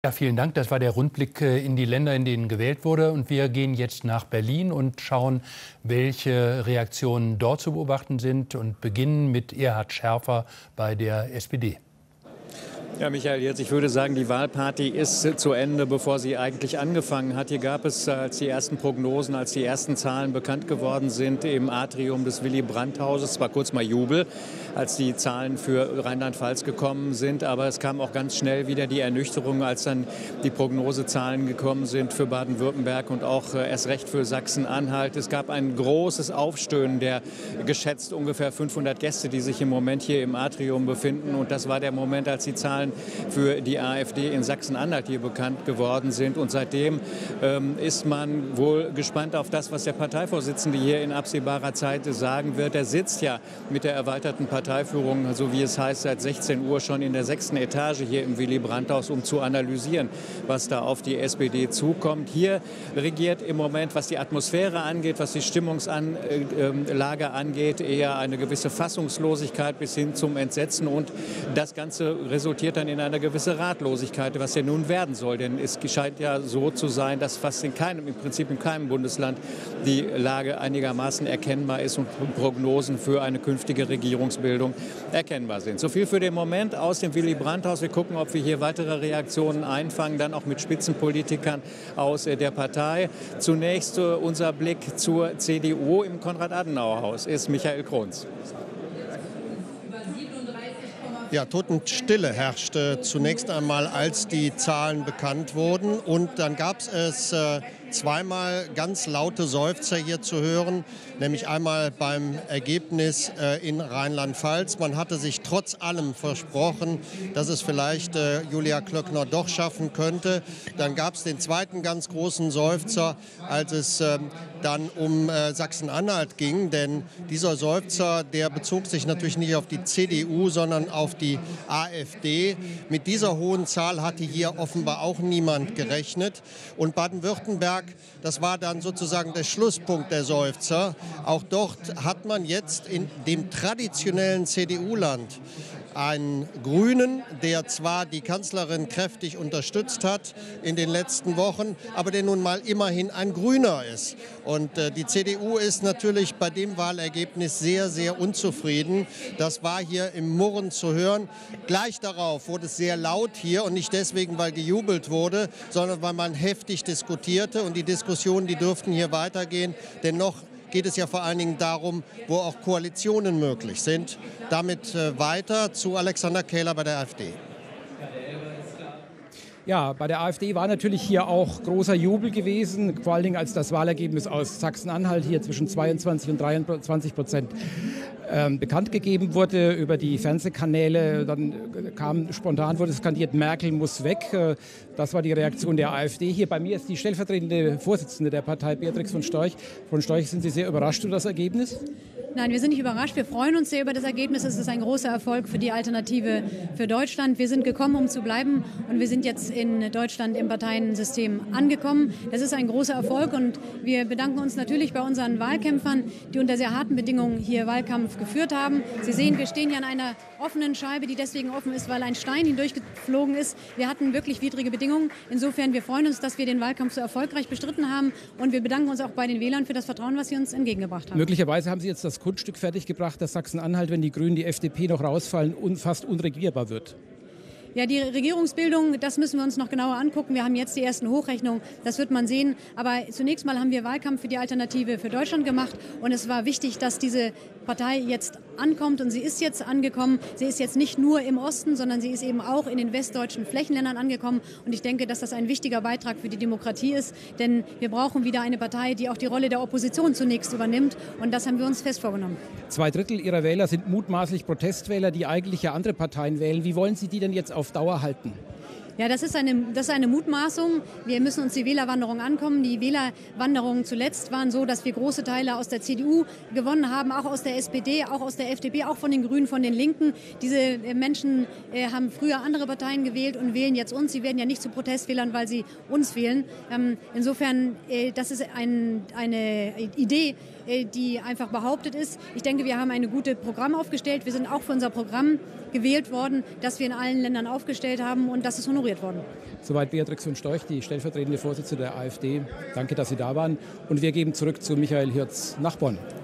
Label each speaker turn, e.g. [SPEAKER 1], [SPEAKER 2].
[SPEAKER 1] Ja, vielen Dank. Das war der Rundblick in die Länder, in denen gewählt wurde. Und wir gehen jetzt nach Berlin und schauen, welche Reaktionen dort zu beobachten sind und beginnen mit Erhard Schärfer bei der SPD.
[SPEAKER 2] Ja, Michael, jetzt, ich würde sagen, die Wahlparty ist zu Ende, bevor sie eigentlich angefangen hat. Hier gab es, als die ersten Prognosen, als die ersten Zahlen bekannt geworden sind, im Atrium des Willy-Brandt-Hauses, zwar kurz mal Jubel, als die Zahlen für Rheinland-Pfalz gekommen sind, aber es kam auch ganz schnell wieder die Ernüchterung, als dann die Prognosezahlen gekommen sind für Baden-Württemberg und auch erst recht für Sachsen-Anhalt. Es gab ein großes Aufstöhnen der geschätzt ungefähr 500 Gäste, die sich im Moment hier im Atrium befinden. Und das war der Moment, als die Zahlen für die AfD in Sachsen-Anhalt hier bekannt geworden sind. Und seitdem ist man wohl gespannt auf das, was der Parteivorsitzende hier in absehbarer Zeit sagen wird. Er sitzt ja mit der erweiterten Parteiführung, so wie es heißt, seit 16 Uhr schon in der 6. Etage hier im Willy-Brandt-Haus, um zu analysieren, was da auf die SPD zukommt. Hier regiert im Moment, was die Atmosphäre angeht, was die Stimmungslage angeht, eher eine gewisse Fassungslosigkeit bis hin zum Entsetzen. Und das Ganze resultiert dann in einer gewissen Ratlosigkeit, was ja nun werden soll. Denn es scheint ja so zu sein, dass fast im Prinzip in keinem Bundesland die Lage einigermaßen erkennbar ist und Prognosen für eine künftige Regierungsbildung erkennbar sind. So viel für den Moment aus dem Willy-Brandt-Haus. Wir gucken, ob wir hier weitere Reaktionen einfangen, dann auch mit Spitzenpolitikern aus der Partei. Zunächst unser Blick zur CDU im Konrad-Adenauer-Haus ist Michael Krohns.
[SPEAKER 3] Ja, Totenstille herrschte zunächst einmal, als die Zahlen bekannt wurden. Und dann gab es zweimal ganz laute Seufzer hier zu hören, nämlich einmal beim Ergebnis in Rheinland-Pfalz. Man hatte sich trotz allem versprochen, dass es vielleicht Julia Klöckner doch schaffen könnte. Dann gab es den zweiten ganz großen Seufzer, als es dann um Sachsen-Anhalt ging. Denn dieser Seufzer, der bezog sich natürlich nicht auf die CDU, sondern auf die AfD. Mit dieser hohen Zahl hatte hier offenbar auch niemand gerechnet. Und Baden-Württemberg, das war dann sozusagen der Schlusspunkt der Seufzer. Auch dort hat man jetzt in dem traditionellen CDU-Land einen Grünen, der zwar die Kanzlerin kräftig unterstützt hat in den letzten Wochen, aber der nun mal immerhin ein Grüner ist. Und die CDU ist natürlich bei dem Wahlergebnis sehr, sehr unzufrieden. Das war hier im Murren zu hören. Gleich darauf wurde es sehr laut hier und nicht deswegen, weil gejubelt wurde, sondern weil man heftig diskutierte. Und die Diskussionen, die dürften hier weitergehen, denn noch geht es ja vor allen Dingen darum, wo auch Koalitionen möglich sind. Damit weiter zu Alexander Kähler bei der AfD.
[SPEAKER 4] Ja, bei der AfD war natürlich hier auch großer Jubel gewesen, vor allen Dingen als das Wahlergebnis aus Sachsen-Anhalt hier zwischen 22 und 23% bekannt gegeben wurde über die Fernsehkanäle. Dann wurde skandiert, Merkel muss weg. Das war die Reaktion der AfD. Hier bei mir ist die stellvertretende Vorsitzende der Partei, Beatrix von Storch. Von Storch, sind Sie sehr überrascht über das Ergebnis?
[SPEAKER 5] Nein, wir sind nicht überrascht. Wir freuen uns sehr über das Ergebnis. Es ist ein großer Erfolg für die Alternative für Deutschland. Wir sind gekommen, um zu bleiben, und wir sind jetzt in Deutschland im Parteiensystem angekommen. Das ist ein großer Erfolg, und wir bedanken uns natürlich bei unseren Wahlkämpfern, die unter sehr harten Bedingungen hier Wahlkampf geführt haben. Sie sehen, wir stehen ja an einer offenen Scheibe, die deswegen offen ist, weil ein Stein hindurchgeflogen ist. Wir hatten wirklich widrige Bedingungen. Insofern, wir freuen uns, dass wir den Wahlkampf so erfolgreich bestritten haben, und wir bedanken uns auch bei den Wählern für das Vertrauen, was sie uns entgegengebracht haben.
[SPEAKER 4] Möglicherweise haben Sie jetzt das Kunststück fertiggebracht, dass Sachsen-Anhalt, wenn die Grünen, die FDP noch rausfallen, fast unregierbar wird.
[SPEAKER 5] Ja, die Regierungsbildung, das müssen wir uns noch genauer angucken. Wir haben jetzt die ersten Hochrechnungen, das wird man sehen. Aber zunächst mal haben wir Wahlkampf für die Alternative für Deutschland gemacht. Und es war wichtig, dass diese Partei jetzt ankommt. Und sie ist jetzt angekommen. Sie ist jetzt nicht nur im Osten, sondern sie ist eben auch in den westdeutschen Flächenländern angekommen. Und ich denke, dass das ein wichtiger Beitrag für die Demokratie ist. Denn wir brauchen wieder eine Partei, die auch die Rolle der Opposition zunächst übernimmt. Und das haben wir uns fest vorgenommen. 2/3 Ihrer Wähler sind mutmaßlich Protestwähler, die eigentlich ja andere Parteien wählen. Wie wollen Sie die denn jetzt auf Dauer halten? Ja, das ist eine Mutmaßung. Wir müssen uns die Wählerwanderung ankommen. Die Wählerwanderungen zuletzt waren so, dass wir große Teile aus der CDU gewonnen haben, auch aus der SPD, auch aus der FDP, auch von den Grünen, von den Linken. Diese Menschen haben früher andere Parteien gewählt und wählen jetzt uns. Sie werden ja nicht zu Protestwählern, weil sie uns wählen. Insofern, das ist eine Idee, die einfach behauptet ist. Ich denke, wir haben ein gutes Programm aufgestellt. Wir sind auch für unser Programm gewählt worden, das wir in allen Ländern aufgestellt haben, und das ist honoriert ignoriert worden.
[SPEAKER 4] Soweit Beatrix von Storch, die stellvertretende Vorsitzende der AfD. Danke, dass Sie da waren. Und wir geben zurück zu Michael Hirz nach Bonn.